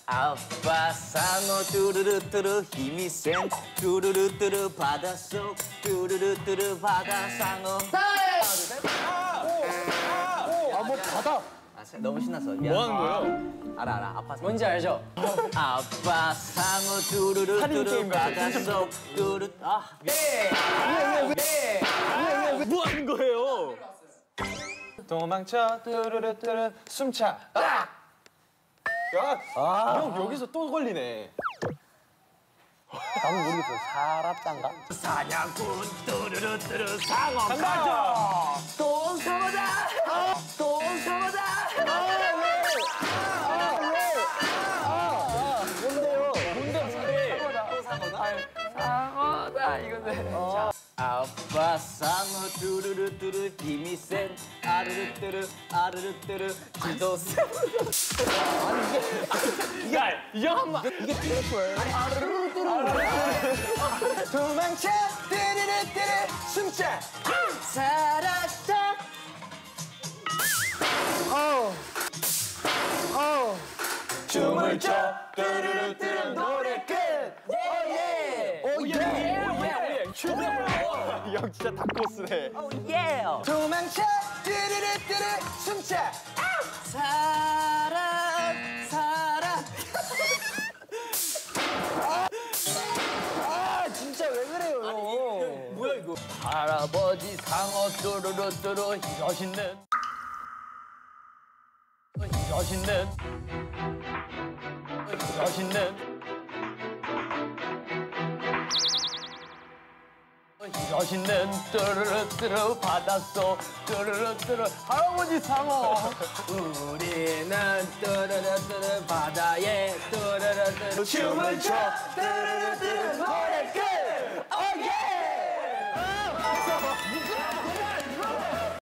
아빠 상어 뚜루루뚜루 힘이 센 뚜루루뚜루 바닷속 뚜루루뚜루 바다 상어. 뭐 바다. 너무 신났어. 미안. 뭐 하는 거예요? 알아. 아빠 상어. 뭔지 알죠? 아빠 상어 뚜루루뚜루 바닷속 뚜루. 뭐 하는 거예요? 도망쳐 뚜루루뚜루 숨차. 형 여기서 또 걸리네. 나도 모르겠어. 살았단가? 사냥꾼 뚜루루뚜루 상어 간다. 또 상어다. 또 상어다. 뭔데? 상어다 이건데. 아빠 상어 뚜루루뚜루 힘이 센 아르르뚜루 아르르뚜루 지도 세. 이형 한번. 이게 틀릴 거야. 도망쳐 뚜루루뚜루 숨차. 살았다. 춤을 춰 뚜루루뚜루 노래 끝. 오예. 오예. 형 진짜 닭코스네. 예. 도망쳐 뚜루루뚜루 숨차. 살아. 진짜 왜 그래요? 뭐야 이거? 할아버지 상어 뚜루루뚜루 이러시는 뚜루루뚜루 바닷속 뚜루루뚜루 할아버지 상어 우리는 뚜루루뚜루 바다에 뚜루루뚜루 춤을 춰 뚜루루뚜루